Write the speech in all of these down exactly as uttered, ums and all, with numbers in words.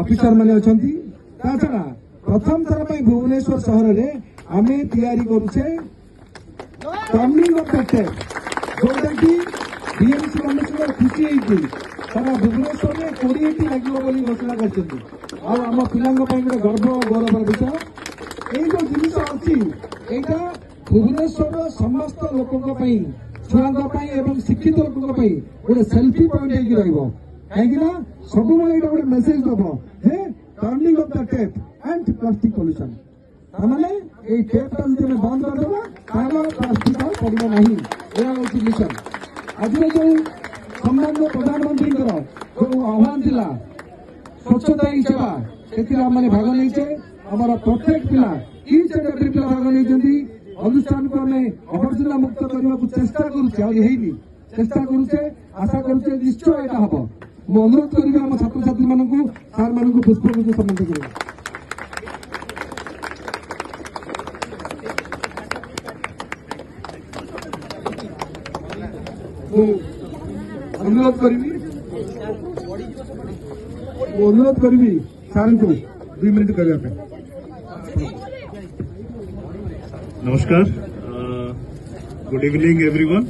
Officer मैंने अच्छा छड़ा प्रथम थर पर भुवनेश्वर सहर में आम तैयारी करुचे टर्निंग ऑफ द टैप जोटा कि बीएमसी कमिशनर खुशी होती सारा भुवनेश्वर में कोड़े लगे घोषणा कर आम पिला गोटे गर्व गौरवर विषय ये जो जिन अच्छी यहाँ भुवनेश्वर समस्त लोकों छुआ शिक्षित लोकों गोटे सेल्फी पॉइंट कहीं सब गोटे मेसेज दब जे turning off the tap and plastic pollution ताने ये टैप टा जो बंद करदेवा प्लास्टिक और पड़ो ना यह हूँ मिशन आज जो सम्मान्य प्रधानमंत्री जो आह्वान था स्वच्छता ही सेवा से आम भाग नहीं आम प्रत्येक पिला इच एंड एवरी पिला भाग नहीं अनुष्ठान को आम आवर्जना मुक्त करने को चेष्टा करुचे चेष्टा करुचे आशा करुचे निश्चय यहाँ हम मु अनुरोध करी आम छात्र छात्री मानू सार मान पुष्पगुच्छ सम्मानित कर अनुरोध करी अनुरोध करी सार को दुई मिनिट करने नमस्कार good evening everyone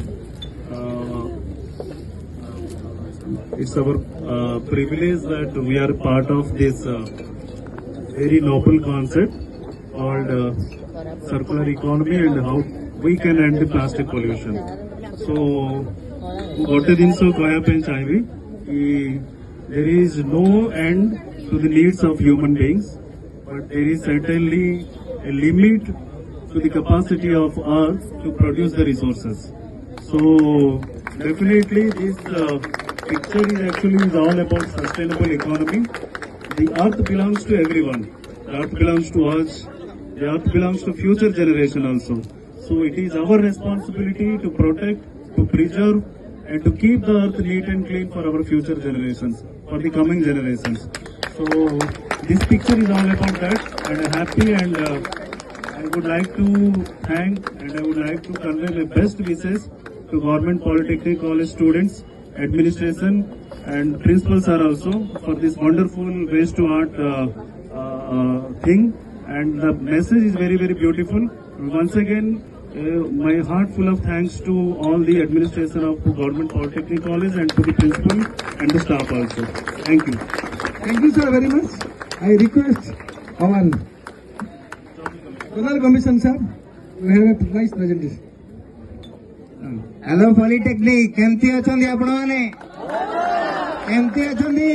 it's our uh, privilege that we are part of this uh, very noble concept called uh, circular economy and how we can end the plastic pollution. So gote dinso kaya pen chaibi ki there is no end to the needs of human beings, but there is certainly a limit to the capacity of earth to produce the resources. So definitely this uh, picture is actually is all about sustainable economy. The earth belongs to everyone. The earth belongs to us. The earth belongs to future generation also. So it is our responsibility to protect, to preserve, and to keep the earth neat and clean for our future generations, for the coming generations. So this picture is all about that, and I'm happy and uh, I would like to thank and I would like to convey my best wishes to Government Polytechnic College students, administration and principals are also for this wonderful waste to art uh, uh, thing, and the message is very very beautiful. Once again uh, my heart full of thanks to all the administration of Government Polytechnic College and to the principal and the staff also. Thank you. Thank you sir very much. I request our Zonal Commission sir to have a nice presentation. Hello polytechnic केमती अछंदी आपण माने केमती अछंदी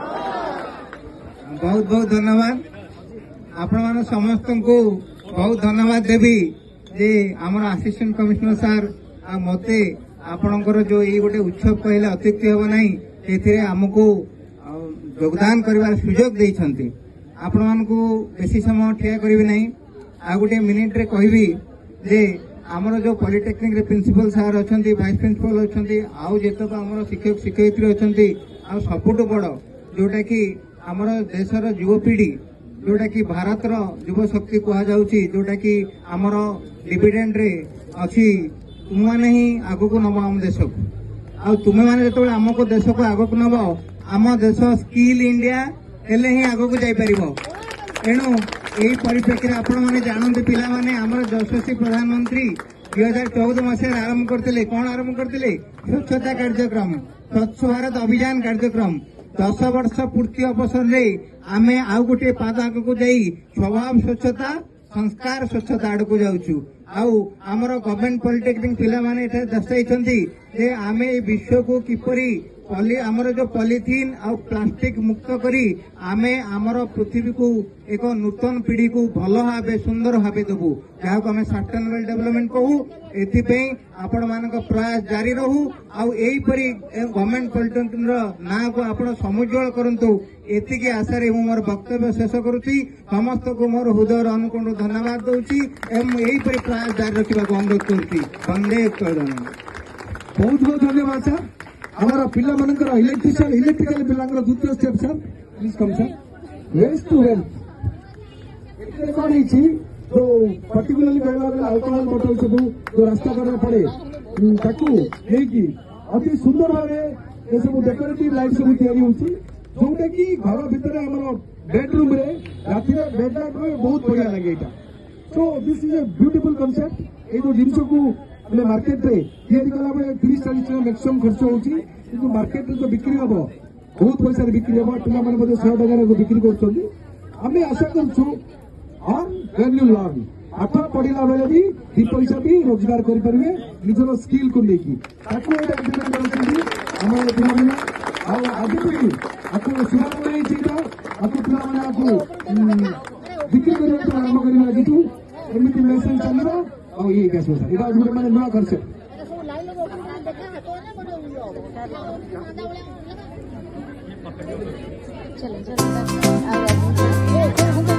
बहुत बहुत धन्यवाद आपण मान समस्त को बहुत धन्यवाद देवी जे हमर असिस्टेंट कमिश्नर सर आ मते आपणकर जो ये गोटे उत्सव कहले अतिथि हेब नाही एथिरे हमको योगदान करबार सुयोग देइछंती आपण मान को बेसी समय ठिया करबी नाही आ गोटे मिनिट रे कहबी जे आमर जो पॉलिटेक्निक प्रिंसिपल सार अच्छा वाइस प्रिंसिपल अच्छा आउ जेतक आमर शिक्षक शिक्षयित्री अच्छा सबुठ बड़ जोटा कि आमर देशर युवपीढ़ी जोटा कि भारत युव शक्ति कहुच्छी जोटा कि आमर डिविडेंड रे अच्छी तुम मैंने ही आग को नब आम देश को आ तुम्हें मैंने जो आमको देश को आग को नब आम देश स्किल इंडिया हेले ही आग को जापर तेणु यही परिप्रेक्षी में आपण मैंने जानते पिला माने आमर यशस्वी प्रधानमंत्री दुई हजार चौदह मसीह आरंभ करते कौन आरंभ करते स्वच्छता कार्यक्रम स्वच्छ भारत अभियान कार्यक्रम दस वर्ष पूर्ति अवसर में आम आउ गोटे पाद आग को जाई स्वभाव स्वच्छता संस्कार स्वच्छता आड़ को जाऊँ आमर गवर्नमेंट पॉलिटेक्निक पिला माने दर्शाई आम विश्व को किपरि पॉली आमर जो पॉलीथीन और प्लास्टिक मुक्त करी आमे आमर पृथ्वी को एक नूतन पीढ़ी को भल भाव सुंदर भाव देबू जहाँ को आम सस्टेनेबल डेवलपमेंट कहू एथि आपण मान प्रयास जारी रहू आईपरी गवर्नमेंट पॉलिटेक्निक ना को आप समुज्वल करंतु एतिकी आशा रे मोर वक्तव्य शेष करुच्ची समस्त को मोर हृदय अनुकोण धन्यवाद दूची एवं यहीपरी प्रयास जारी रखा अनुरोध करुच्ची वंदे उत्कल बहुत बहुत धन्यवाद सर हमारा पिला मनकर इलेक्ट्रिशियन इलेक्ट्रिकल पिलांकर द्वितीय step sir please come sir waste to wealth कौन है जो पर्टिकुलरली कहला बेला अल्कोहल बोतल सब जो रास्ता कड़े पड़े ताकू लेकी अति सुंदर भाव ये सब डेकोरेटिव लाइट सब तैयारी होची जोटा कि घर भितर आम बेडरूम रे राति बेड लाइट बहुत बढ़िया लगे यहाँ so this is a beautiful concept ये जो जिनस को मार्केट रे तैयारी कला बेले तीस चालीस टका मैक्सिमम खर्च होती मार्केट रे जो बिक्री हम बहुत पैसा बिक्री हम पिला शहे टकर बिक्री कर आशा कर पाठ पढ़ला बेले भी दी पैसा भी रोजगार करेंगे निजर स्किल को लेकिन आज भी आपको सुधार आपको बिक्री करने आरंभ करने आज एमती मेसेज चलो और ये क्या सोचा यहाँ गोटे मैंने नुआ कनसेप्ट चलो चलो